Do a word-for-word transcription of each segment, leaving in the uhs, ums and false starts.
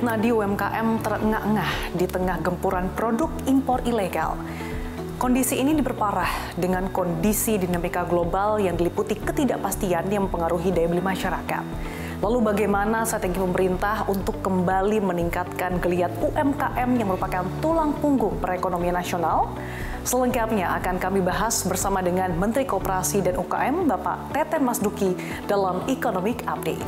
Nadi U M K M terengah-engah di tengah gempuran produk impor ilegal. Kondisi ini diperparah dengan kondisi dinamika global yang diliputi ketidakpastian yang mempengaruhi daya beli masyarakat. Lalu bagaimana strategi pemerintah untuk kembali meningkatkan geliat U M K M yang merupakan tulang punggung perekonomian nasional? Selengkapnya akan kami bahas bersama dengan Menteri Koperasi dan U K M, Bapak Teten Mas Duki, dalam Economic Update.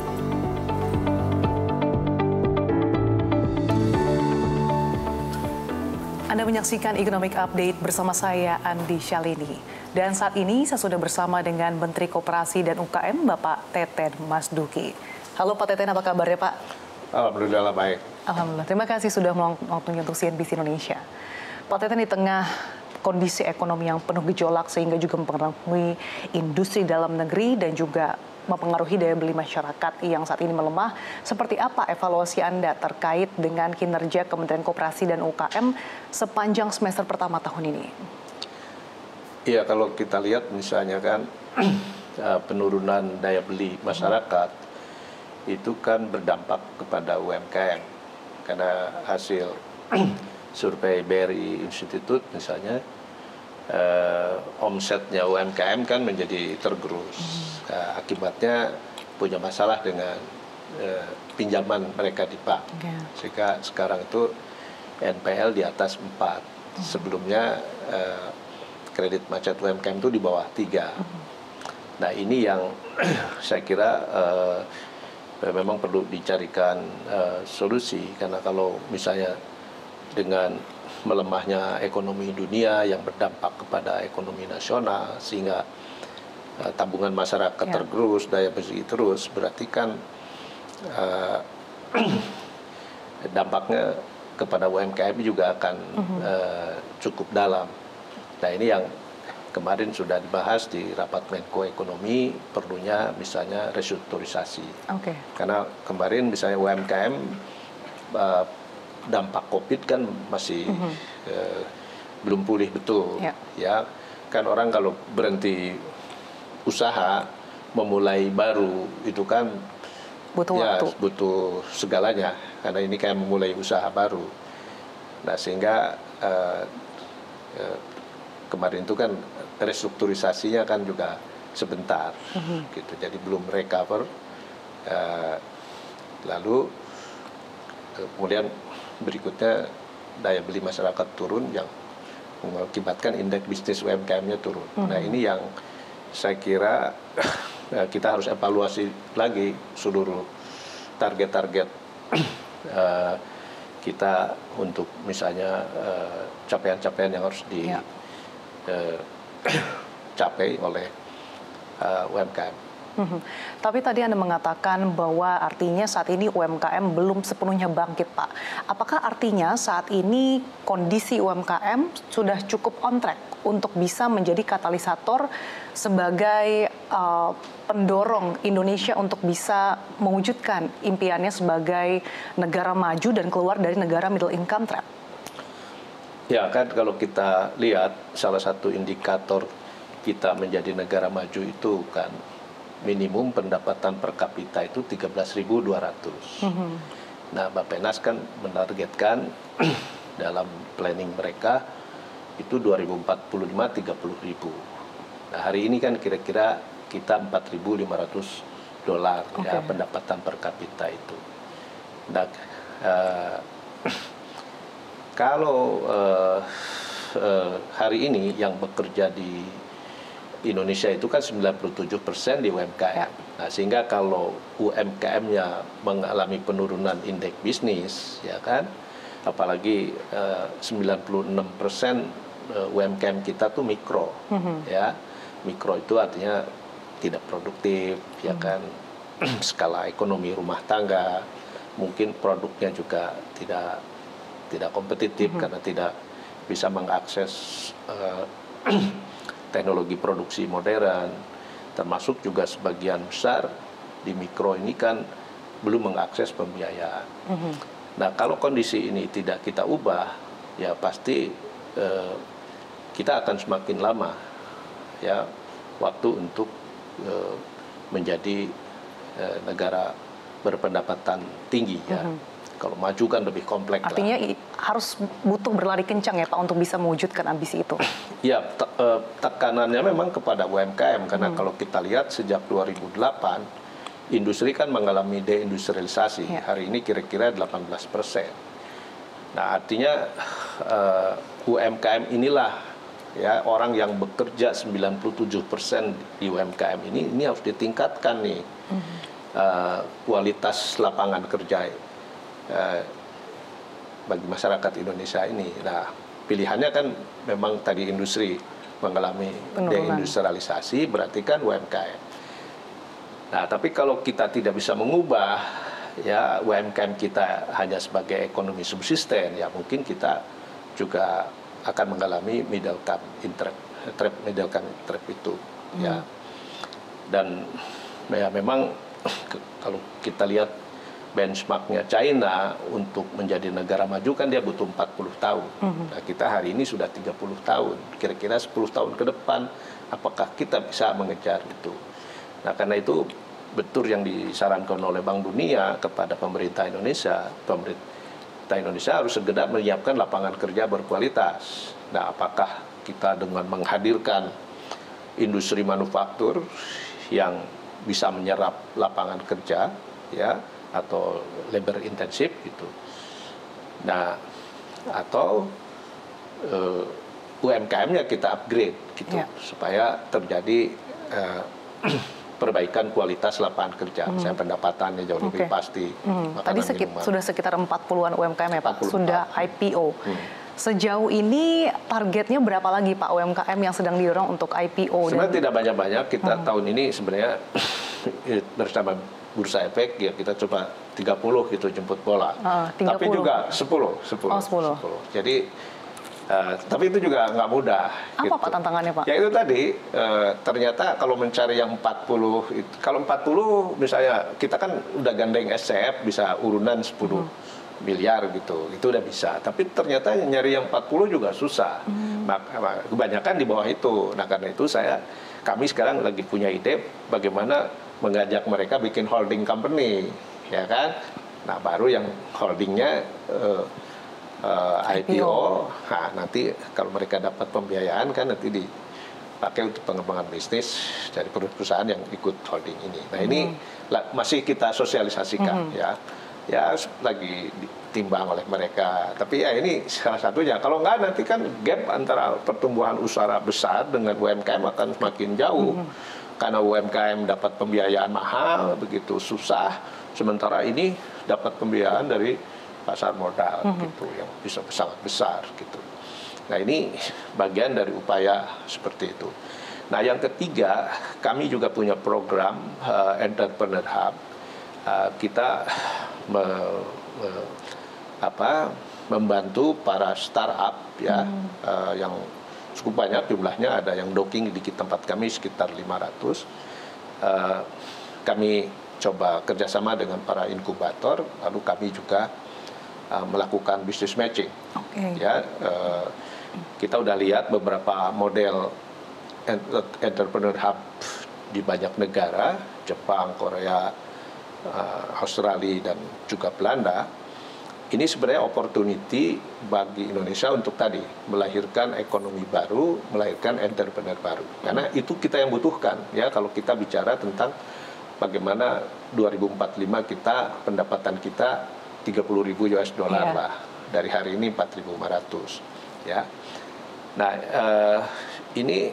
Anda menyaksikan Economic Update bersama saya, Andi Syalini. Dan saat ini saya sudah bersama dengan Menteri Koperasi dan U K M, Bapak Teten Mas Duki. Halo Pak Teten, apa kabarnya Pak? Alhamdulillah baik. Alhamdulillah, terima kasih sudah waktunya untuk C N B C Indonesia. Pak Teten, di tengah kondisi ekonomi yang penuh gejolak sehingga juga mempengaruhi industri dalam negeri dan juga mempengaruhi daya beli masyarakat yang saat ini melemah. Seperti apa evaluasi Anda terkait dengan kinerja Kementerian Koperasi dan U K M sepanjang semester pertama tahun ini? Iya, kalau kita lihat misalnya kan penurunan daya beli masyarakat itu kan berdampak kepada U M K M. Karena hasil survei B R I Institute misalnya, Uh, omsetnya U M K M kan menjadi tergerus. Hmm. Uh, akibatnya punya masalah dengan uh, pinjaman mereka di bank. Okay. Sehingga sekarang itu N P L di atas empat. Hmm. Sebelumnya uh, kredit macet U M K M itu di bawah tiga. Hmm. Nah ini yang saya kira uh, memang perlu dicarikan uh, solusi. Karena kalau misalnya dengan melemahnya ekonomi dunia yang berdampak kepada ekonomi nasional sehingga uh, tabungan masyarakat ya. tergerus, daya beli terus, berarti kan uh, dampaknya kepada U M K M juga akan uh-huh. uh, cukup dalam. Nah ini yang kemarin sudah dibahas di rapat Menko Ekonomi, perlunya misalnya restrukturisasi. Okay. Karena kemarin misalnya U M K M uh, dampak COVID kan masih mm-hmm. eh, belum pulih betul, yeah. ya kan orang kalau berhenti usaha memulai baru itu kan butuh ya, waktu, butuh segalanya karena ini kayak memulai usaha baru. Nah sehingga eh, eh, kemarin itu kan restrukturisasinya kan juga sebentar, mm-hmm. gitu, jadi belum recover. Eh, lalu kemudian berikutnya daya beli masyarakat turun yang mengakibatkan indeks bisnis U M K M-nya turun. Mm-hmm. Nah ini yang saya kira kita harus evaluasi lagi seluruh target-target uh, kita untuk misalnya uh, capaian-capaian yang harus dicapai yeah. uh, oleh uh, U M K M. Hmm. Tapi tadi Anda mengatakan bahwa artinya saat ini U M K M belum sepenuhnya bangkit, Pak. Apakah artinya saat ini kondisi U M K M sudah cukup on track untuk bisa menjadi katalisator sebagai uh, pendorong Indonesia untuk bisa mewujudkan impiannya sebagai negara maju dan keluar dari negara middle income trap? Ya kan kalau kita lihat salah satu indikator kita menjadi negara maju itu kan minimum pendapatan per kapita itu tiga belas ribu dua ratus. Mm-hmm. Nah, Bappenas kan menargetkan dalam planning mereka itu dua ribu empat puluh lima tiga puluh ribu. Nah, hari ini kan kira-kira kita empat ribu lima ratus dolar okay. ya pendapatan per kapita itu. Nah, uh, kalau uh, uh, hari ini yang bekerja di Indonesia itu kan sembilan puluh tujuh persen di U M K M. Nah, sehingga kalau U M K M-nya mengalami penurunan indeks bisnis, ya kan, apalagi uh, sembilan puluh enam persen U M K M kita tuh mikro, mm-hmm. ya, mikro itu artinya tidak produktif, mm-hmm. ya kan, skala ekonomi rumah tangga, mungkin produknya juga tidak tidak kompetitif mm-hmm. karena tidak bisa mengakses uh, teknologi produksi modern, termasuk juga sebagian besar di mikro ini kan belum mengakses pembiayaan. Mm-hmm. Nah, kalau kondisi ini tidak kita ubah, ya pasti eh, kita akan semakin lama ya waktu untuk eh, menjadi eh, negara berpendapatan tinggi ya. Mm-hmm. Kalau maju kan lebih kompleks. Artinya lah. harus butuh berlari kencang ya Pak untuk bisa mewujudkan ambisi itu. Ya, te tekanannya memang kepada U M K M karena hmm. kalau kita lihat sejak dua ribu delapan industri kan mengalami deindustrialisasi. Ya. Hari ini kira-kira delapan belas persen. Nah, artinya uh, U M K M inilah ya orang yang bekerja sembilan puluh tujuh persen di U M K M ini ini harus ditingkatkan nih. Hmm. Uh, kualitas lapangan kerja Uh, bagi masyarakat Indonesia ini. Nah, pilihannya kan memang tadi industri mengalami deindustrialisasi, berarti kan U M K M. Nah, tapi kalau kita tidak bisa mengubah ya U M K M kita hanya sebagai ekonomi subsisten, ya mungkin kita juga akan mengalami middle income trap, trap middle income trap itu, hmm. ya. Dan ya memang kalau kita lihat benchmarknya China untuk menjadi negara maju kan dia butuh empat puluh tahun. Mm-hmm. Nah, kita hari ini sudah tiga puluh tahun. Kira-kira sepuluh tahun ke depan, apakah kita bisa mengejar itu? Nah, karena itu betul yang disarankan oleh Bank Dunia kepada pemerintah Indonesia. Pemerintah Indonesia harus segera menyiapkan lapangan kerja berkualitas. Nah, apakah kita dengan menghadirkan industri manufaktur yang bisa menyerap lapangan kerja, ya, atau labor intensif gitu. Nah, atau uh, U M K M-nya kita upgrade gitu yeah. supaya terjadi uh, perbaikan kualitas lapangan kerja, mm. saya pendapatannya jauh lebih okay. pasti. Mm. Tadi sekit, sudah sekitar empat puluhan U M K M ya Pak, empat puluh sudah I P O. Mm. Sejauh ini targetnya berapa lagi Pak U M K M yang sedang didorong untuk I P O? Sebenarnya dan... tidak banyak-banyak, kita hmm. tahun ini sebenarnya bersama Bursa Efek ya kita coba tiga puluh gitu jemput bola. Uh, tapi juga sepuluh, sepuluh, oh, sepuluh. sepuluh. Jadi uh, tapi itu juga nggak mudah. Apa gitu. Pak tantangannya Pak? Ya itu tadi uh, ternyata kalau mencari yang empat puluh, kalau empat puluh misalnya kita kan udah gandeng S C F bisa urunan sepuluh hmm. miliar gitu, itu udah bisa. Tapi ternyata nyari yang empat puluh juga susah. Hmm. Maka kebanyakan di bawah itu. Nah karena itu saya kami sekarang lagi punya ide bagaimana mengajak mereka bikin holding company, ya kan? Nah baru yang holdingnya uh, uh, I P O, nah, nanti kalau mereka dapat pembiayaan kan nanti dipakai untuk pengembangan bisnis dari perusahaan yang ikut holding ini. Nah hmm. ini la, masih kita sosialisasikan, hmm. ya, ya lagi ditimbang oleh mereka. Tapi ya ini salah satunya. Kalau nggak nanti kan gap antara pertumbuhan usaha besar dengan U M K M akan semakin jauh. Hmm. Karena U M K M dapat pembiayaan mahal, begitu susah. Sementara ini dapat pembiayaan dari pasar modal, mm-hmm. gitu, yang bisa sangat besar, gitu. Nah ini bagian dari upaya seperti itu. Nah yang ketiga, kami juga punya program uh, Entrepreneur Hub. Uh, kita me, me, apa, membantu para startup ya, mm. uh, yang cukup banyak jumlahnya, ada yang docking di tempat kami sekitar lima ratus. Uh, kami coba kerjasama dengan para inkubator, lalu kami juga uh, melakukan business matching. Okay. Ya, uh, kita udah lihat beberapa model entrepreneur hub di banyak negara, Jepang, Korea, uh, Australia dan juga Belanda. Ini sebenarnya opportunity bagi Indonesia untuk tadi melahirkan ekonomi baru, melahirkan entrepreneur baru. Karena itu kita yang butuhkan ya kalau kita bicara tentang bagaimana dua ribu empat puluh lima kita pendapatan kita tiga puluh ribu U S dollar yeah. lah. Dari hari ini empat ribu lima ratus ya. Nah, uh, ini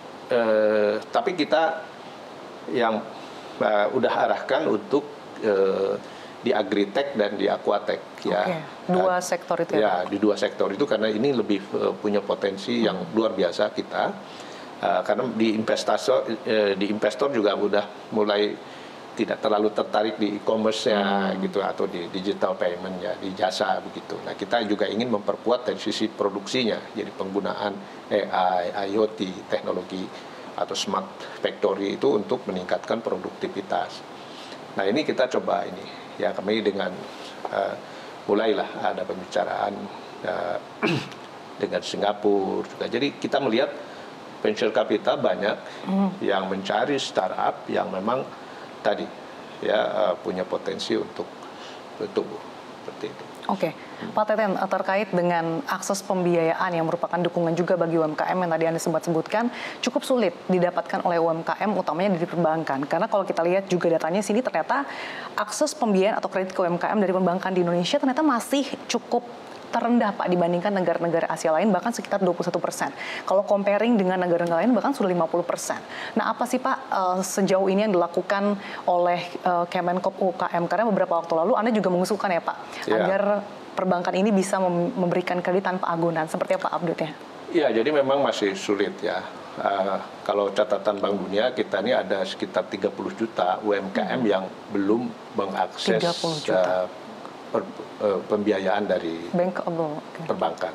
uh, tapi kita yang uh, udah arahkan untuk uh, di agritech dan di aquatech ya. Okay. Dua sektor itu ya. Ya, di dua sektor itu karena ini lebih uh, punya potensi hmm. yang luar biasa kita. Uh, karena di investor uh, di investor juga udah mulai tidak terlalu tertarik di e-commerce-nya hmm. gitu atau di digital payment ya, di jasa begitu. Nah, kita juga ingin memperkuat dari sisi produksinya. Jadi penggunaan A I, IoT, teknologi atau smart factory itu untuk meningkatkan produktivitas. Nah, ini kita coba ini. Ya kami dengan uh, mulailah ada pembicaraan uh, dengan Singapura juga. Jadi kita melihat venture capital banyak mm. yang mencari startup yang memang tadi ya uh, punya potensi untuk untuk seperti itu. Oke, Pak Teten, terkait dengan akses pembiayaan yang merupakan dukungan juga bagi U M K M yang tadi Anda sempat sebutkan, cukup sulit didapatkan oleh U M K M, utamanya dari perbankan. Karena kalau kita lihat juga datanya sini, ternyata akses pembiayaan atau kredit ke U M K M dari perbankan di Indonesia ternyata masih cukup terendah, Pak, dibandingkan negara-negara Asia lain, bahkan sekitar dua puluh satu persen. Kalau comparing dengan negara-negara lain, bahkan sudah lima puluh persen. Nah, apa sih, Pak, uh, sejauh ini yang dilakukan oleh uh, Kemenkop U K M? Karena beberapa waktu lalu Anda juga mengusulkan ya, Pak, yeah. agar perbankan ini bisa memberikan kredit tanpa agunan. Seperti apa update-nya? Iya, jadi memang masih sulit ya. Uh, kalau catatan Bank Dunia, kita ini ada sekitar tiga puluh juta U M K M hmm. yang belum mengakses uh, per, uh, pembiayaan dari Bank okay. perbankan.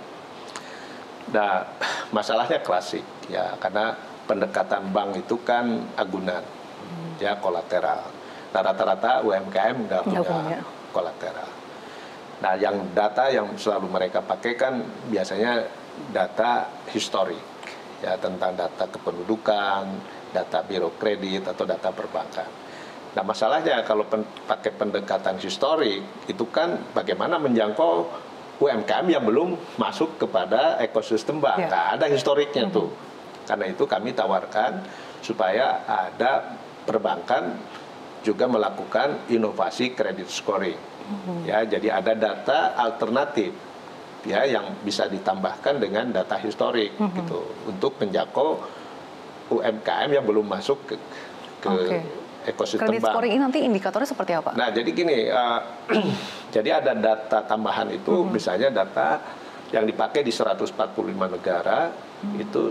Nah, masalahnya klasik ya, karena pendekatan bank itu kan agunan, hmm. ya kolateral. Nah, rata-rata U M K M nggak punya, punya kolateral. Nah, yang data yang selalu mereka pakai kan biasanya data historik, ya, tentang data kependudukan, data biro kredit atau data perbankan. Nah, masalahnya kalau pen, pakai pendekatan historik itu kan bagaimana menjangkau U M K M yang belum masuk kepada ekosistem bank. Yeah. Nah, ada historiknya mm-hmm. tuh. Karena itu kami tawarkan supaya ada perbankan juga melakukan inovasi kredit scoring. Mm-hmm. Ya, jadi ada data alternatif ya yang bisa ditambahkan dengan data historik mm-hmm. gitu untuk menjangkau U M K M yang belum masuk ke, ke okay. ekosistem kredit bank. Scoring ini nanti indikatornya seperti apa? Nah, jadi gini, uh, jadi ada data tambahan itu, mm-hmm. misalnya data yang dipakai di seratus empat puluh lima negara mm-hmm. itu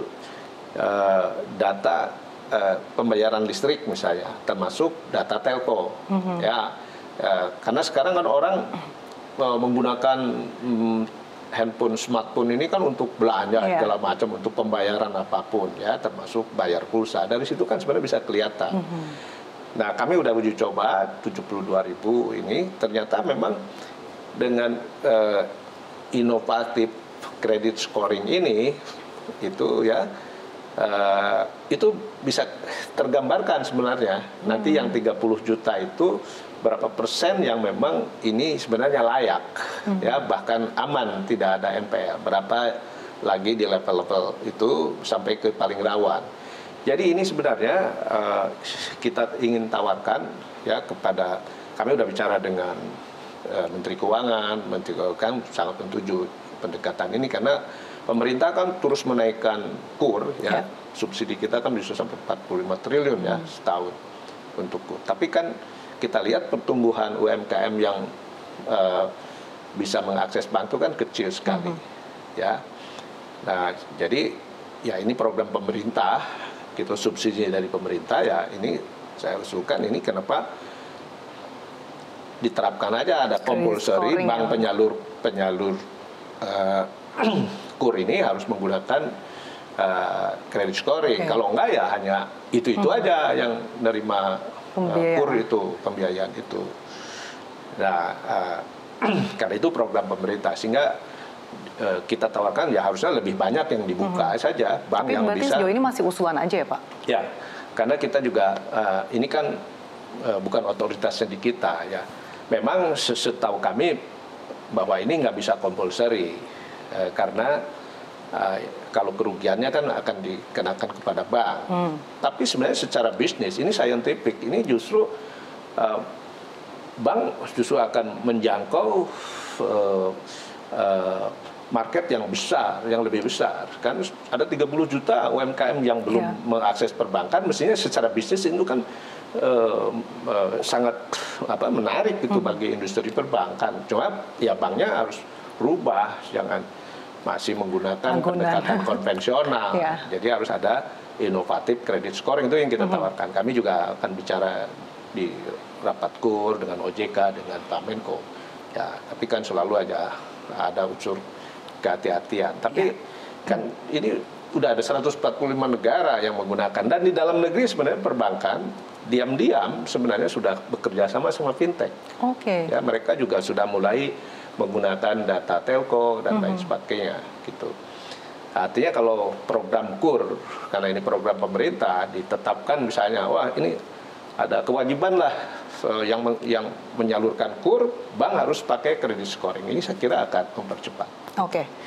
uh, data uh, pembayaran listrik misalnya, termasuk data telco, mm-hmm. ya, uh, karena sekarang kan orang uh, menggunakan um, handphone, smartphone ini kan untuk belanja yeah. segala macam, untuk pembayaran apapun ya, termasuk bayar pulsa. Dari situ kan sebenarnya bisa kelihatan. Mm-hmm. Nah, kami udah uji coba tujuh puluh dua ribu ini, ternyata memang dengan uh, inovatif credit scoring ini itu ya uh, itu bisa tergambarkan sebenarnya. Mm-hmm. Nanti yang tiga puluh juta itu berapa persen yang memang ini sebenarnya layak, hmm. ya, bahkan aman, tidak ada N P L, berapa lagi di level-level itu sampai ke paling rawan. Jadi ini sebenarnya uh, kita ingin tawarkan ya kepada, kami udah bicara dengan uh, Menteri Keuangan, Menteri Keuangan sangat menuju pendekatan ini karena pemerintah kan terus menaikkan kur ya, ya. Subsidi kita kan bisa sampai empat puluh lima triliun ya hmm. setahun untuk kur. Tapi kan kita lihat pertumbuhan U M K M yang uh, bisa mengakses bank itu kan kecil sekali, mm-hmm. ya. Nah, jadi ya ini program pemerintah, gitu, subsidi dari pemerintah ya. Ini saya usulkan ini kenapa diterapkan aja ada compulsory bank penyalur penyalur uh, kur ini harus menggunakan uh, credit scoring. Okay. Kalau enggak ya hanya itu itu mm-hmm. aja yang nerima Uh, kur itu, pembiayaan itu. Nah, uh, karena itu program pemerintah, sehingga uh, kita tawarkan ya harusnya lebih banyak yang dibuka hmm. saja bank. Tapi yang berarti bisa. Sejauh ini masih usulan aja ya, Pak? Ya, karena kita juga uh, ini kan uh, bukan otoritasnya di kita ya. Memang setahu kami bahwa ini nggak bisa compulsory uh, karena Uh, kalau kerugiannya kan akan dikenakan kepada bank. Hmm. Tapi sebenarnya secara bisnis ini scientific, ini justru uh, bank justru akan menjangkau uh, uh, market yang besar, yang lebih besar. Kan ada tiga puluh juta U M K M yang belum yeah. mengakses perbankan, mestinya secara bisnis itu kan uh, uh, sangat apa menarik itu hmm. bagi industri perbankan. Cuma ya banknya harus berubah, jangan masih menggunakan Anggunan. pendekatan konvensional. Yeah. Jadi harus ada inovatif credit scoring, itu yang kita mm-hmm. tawarkan. Kami juga akan bicara di rapat kur dengan O J K, dengan Pak Menko. Ya, tapi kan selalu aja ada unsur kehati-hatian. Tapi yeah. kan ini udah ada seratus empat puluh lima negara yang menggunakan, dan di dalam negeri sebenarnya perbankan diam-diam sebenarnya sudah bekerja sama sama fintech. Oke. Okay. Ya, mereka juga sudah mulai menggunakan data telco dan lain mm-hmm. sebagainya gitu. Artinya kalau program kur, karena ini program pemerintah, ditetapkan misalnya, wah ini ada kewajiban lah yang yang menyalurkan kur, bank harus pakai kredit scoring. Ini saya kira akan mempercepat. Oke.